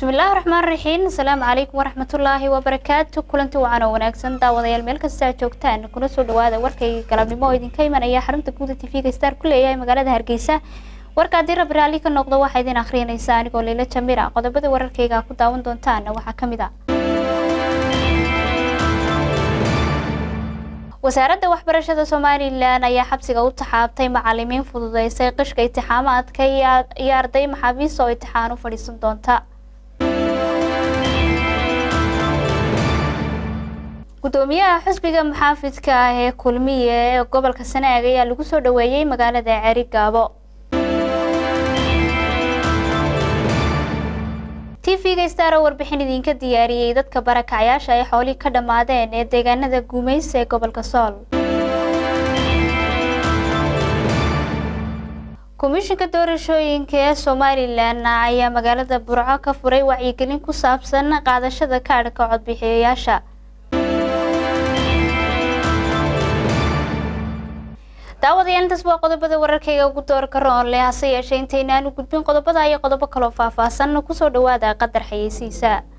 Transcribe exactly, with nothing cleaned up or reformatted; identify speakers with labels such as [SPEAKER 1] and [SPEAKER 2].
[SPEAKER 1] بسم الله الرحمن الرحيم السلام عليكم ورحمة الله وبركاته كلنتي وعنا وناكسن داوديال meel kasta joogtaan kuna soo dhawaada warkayga galabnimo oo idinka imanaya xarunta guud ee T V-ga Star ku leeyahay magaalada Hargeysa warka dira baraali ka noqdo waxa idin akhrinaysaa anigoo Leila Jamira qodobada wararkayga ku daawan doontaan waxa kamid ah wasaaradda waxbarashada Soomaaliland ayaa xabsiga u taxaabtay macallimiin fududeysay qishka imtixaamaadka iyo arday maxaabiis oo imtixaan u fadhiisan doonta gudoomiyaha xisbiga maxaafidka ah ee kulmiye ee gobolka Sanaag ayaa lagu soo dhaweeyay magaalada Cerigabo T V-ga Star warbixin idinka diyaariyay dadka barakacayaasha ay xooli ka dhamaadeen ee deegaanada Guumaysi ee gobolka Sool Komishanka doorashooyinka ee Soomaaliland ayaa magaalada Burco ka furay wacyigelin ku saabsan qaadashada kaadhka codbixiyayaasha daawadayaal intaas waa qodobada wararkayga ugu door karoon leh hase yeeshee intaynaan u gudbin qodobada iyo qodobo kale oo faahfaahsan ku soo dhawaada qadar xayeysiisa